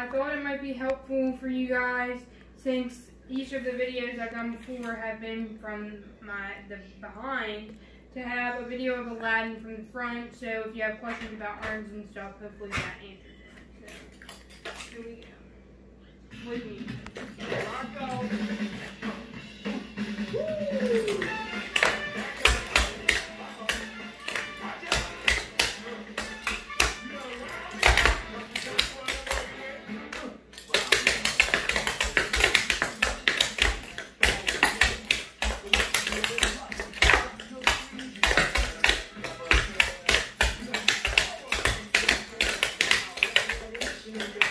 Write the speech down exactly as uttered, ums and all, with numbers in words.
I thought it might be helpful for you guys since each of the videos I've done before have been from my the behind, to have a video of Aladdin from the front. So if you have questions about arms and stuff, hopefully that answers them. So here we go. With me. Here I go. Woo! Thank you.